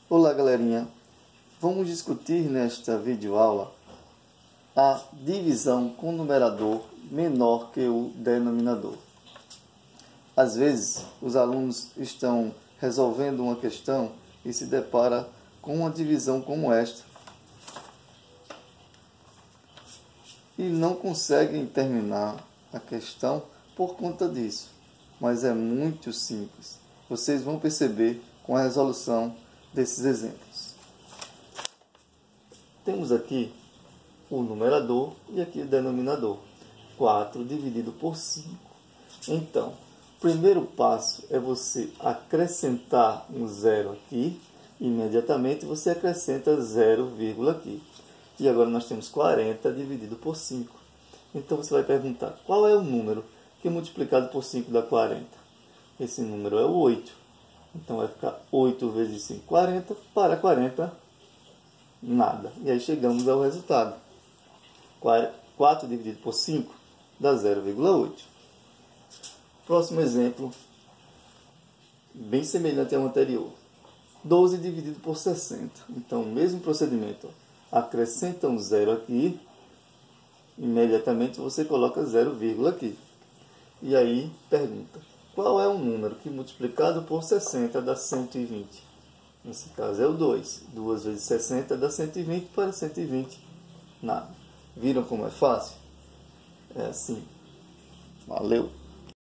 Olá galerinha, vamos discutir nesta videoaula a divisão com numerador menor que o denominador. Às vezes os alunos estão resolvendo uma questão e se depara com uma divisão como esta e não conseguem terminar a questão por conta disso, mas é muito simples. Vocês vão perceber com a resolução desses exemplos. Temos aqui o numerador e aqui o denominador. 4 dividido por 5. Então, o primeiro passo é você acrescentar um zero aqui. Imediatamente você acrescenta 0, aqui. E agora nós temos 40 dividido por 5. Então você vai perguntar, qual é o número que multiplicado por 5 dá 40? Esse número é o 8. Então vai ficar 8 vezes 5, 40. Para 40, nada. E aí chegamos ao resultado. 4 dividido por 5 dá 0,8. Próximo exemplo, bem semelhante ao anterior. 12 dividido por 60. Então, mesmo procedimento. Acrescenta um zero aqui. Imediatamente você coloca 0, aqui. E aí pergunta, qual é o número que multiplicado por 60 dá 120? Nesse caso é o 2. 2 vezes 60 dá 120, para 120, nada. Viram como é fácil? É assim. Valeu!